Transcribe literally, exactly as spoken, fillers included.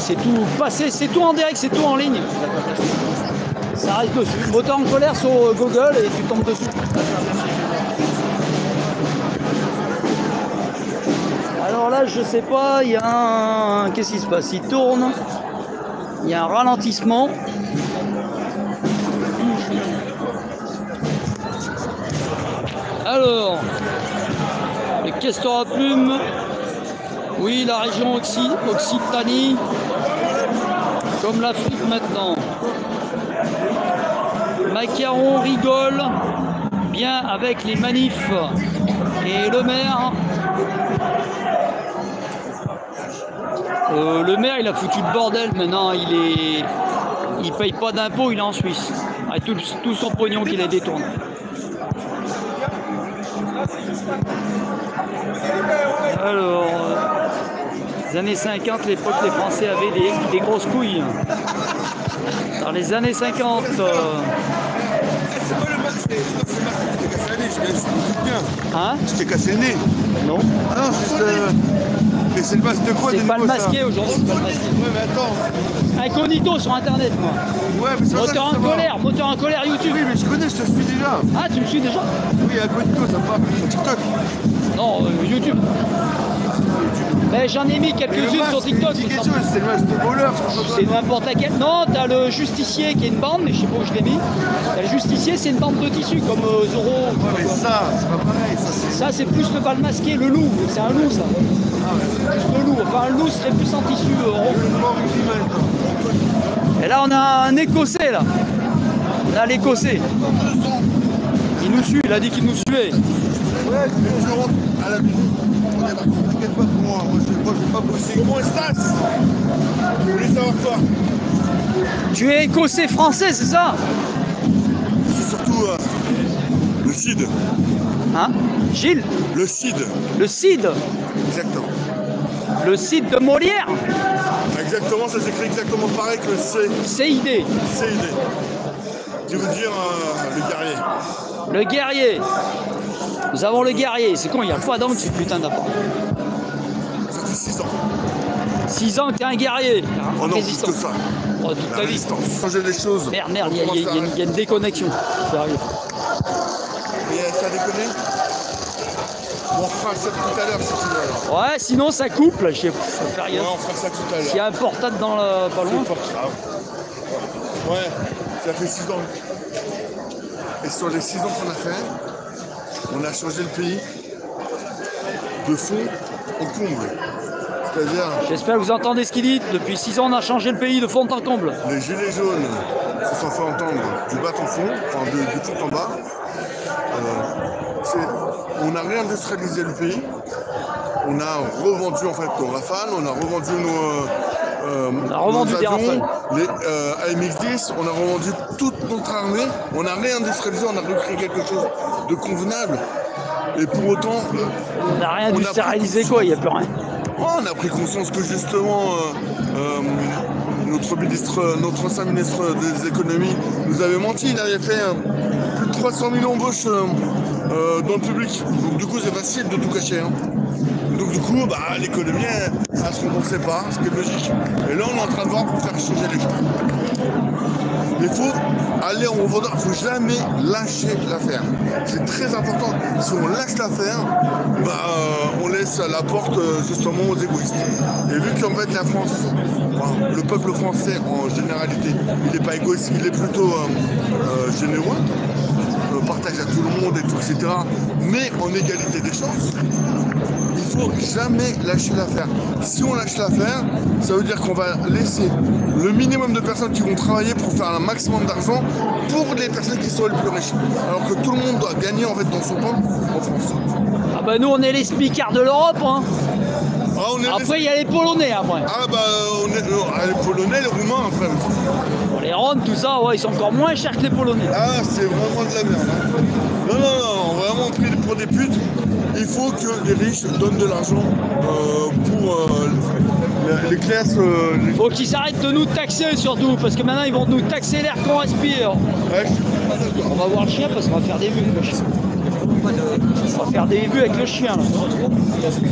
c'est tout passé, c'est tout en direct, c'est tout en ligne. Ça reste dessus. Moteur en colère sur Google et tu tombes dessus. Alors là, je sais pas, il y a un... Qu'est-ce qui se passe? Il tourne. Il y a un ralentissement. Alors, les castors à plumes. Oui, la région Occi, Occitanie. Comme l'Afrique maintenant. Macaron rigole bien avec les manifs. Et le maire... Euh, le maire, il a foutu le bordel. Maintenant, il est... Il paye pas d'impôts, il est en Suisse. Avec tout, tout son pognon qu'il a détourné. Alors... Euh... Les années cinquante, l'époque, les Français avaient des, des grosses couilles. Dans les années cinquante... Euh... C'est pas le masque, c'est le masque qui t'es cassé le nez, je bien. Hein? Je t'ai cassé le nez. Non. Ah non, c'est juste... Euh... Mais c'est le masque de quoi? C'est pas le masqué aujourd'hui, c'est pas le masqué. Ouais, mais attends. Incognito sur internet, moi. Ouais, mais c'est moteur en colère, moteur en colère YouTube. Oui, mais je connais, je te suis déjà. Ah, tu me suis déjà? Oui, Incognito, ça me parle sur TikTok. Non, euh, YouTube. Mais j'en ai mis quelques-unes sur TikTok. C'est le masque de voleur. C'est n'importe laquelle. Non, t'as le justicier qui est une bande, mais je sais pas où je l'ai mis. T'as le justicier, c'est une bande de tissu comme euh, Zorro. Ouais, mais ça, c'est pas pareil. Ça, c'est plus le bal masqué, le loup. C'est un loup, ça. Ah ouais. Plus le loup. Enfin, un loup serait plus en tissu euh, rond. Et là, on a un Écossais, là. On a l'Écossais. Il nous suit, il a dit qu'il nous suivait. Ouais, je rentre à la maison. T'inquiète pas pour moi, moi je ne vais pas bosser. Comment est-ce que vous voulez savoir quoi? Tu es Écossais français, c'est ça? C'est surtout euh, le C I D. Hein? Gilles? Le C I D. Le C I D? Exactement. Le C I D de Molière? Exactement, ça s'écrit exactement pareil que le C. C I D. C I D. Qui veut dire euh, le guerrier. Le guerrier. Nous avons le guerrier. C'est con, il n'y a pas d'homme qui putain d'appart. Ça fait six ans. six ans que t'es un guerrier. Oh non, résistant. plus que ça. Oh, toute La ta vie. résistance. Changer les choses. Merde, merde, il y, y, y, y a une déconnexion. Ça arrive. Et ça a déconné? Bon, on fera ça tout à l'heure si tu veux. Alors. Ouais, sinon ça coupe là. Je sais faut faire Ouais, gaffe. on fera ça tout à l'heure. S'il y a un portable dans le pas loin. Ouais, ça fait six ans. Et sur les six ans qu'on a fait, on a changé le pays de fond en comble. C'est-à-dire... J'espère que vous entendez ce qu'il dit. Depuis six ans, on a changé le pays de fond en comble. Les gilets jaunes se sont fait entendre du bas en fond, enfin de, du tout en bas. Euh, on a réindustrialisé le pays. On a revendu en fait nos Rafale, on a revendu nos, euh, on a revendu nos des avions, Rafale. les euh, A M X dix, on a revendu toute notre armée, on a réindustrialisé, on a recréé quelque chose de convenable. Et pour autant, on n'a rien industrialisé quoi, il n'y a plus rien. Oh, on a pris conscience que justement euh, euh, notre ministre, notre ancien ministre des économies nous avait menti. Il avait fait euh, plus de trois cent mille embauches euh, euh, dans le public. Donc du coup c'est facile de tout cacher. Hein. Donc du coup bah, l'économie elle, elle se remboursait pas, ce qui est logique. Et là on est en train de voir pour faire changer les choses. Il faut aller en revendeur, il ne faut jamais lâcher l'affaire. C'est très important. Si on lâche l'affaire, bah, euh, on laisse la porte euh, justement aux égoïstes. Et vu qu'en fait la France, enfin, le peuple français en généralité, il n'est pas égoïste, il est plutôt euh, euh, généreux, euh, partage à tout le monde et tout, et cetera. Mais en égalité des chances, il ne faut jamais lâcher l'affaire. Si on lâche l'affaire, ça veut dire qu'on va laisser le minimum de personnes qui vont travailler pour faire un maximum d'argent pour les personnes qui sont les plus riches. Alors que tout le monde doit gagner en fait dans son temps en France. Ah bah nous on est les smicards de l'Europe hein. Ah, on est après il les... y a les Polonais après. Ah bah on est euh, les Polonais, les Roumains après. Bon, les Roms, tout ça, ouais, ils sont encore moins chers que les Polonais. Ah c'est vraiment de la merde. Hein. Non, non, non, vraiment pris pour des putes. Il faut que les riches donnent de l'argent euh, pour euh, les, les classes. Euh, les... Faut qu'ils arrêtent de nous taxer surtout, parce que maintenant ils vont nous taxer l'air qu'on respire. Ouais, je suis pas d'accord. On va voir le chien parce qu'on va faire des vues avec le chien. On va faire des vues avec le chien là.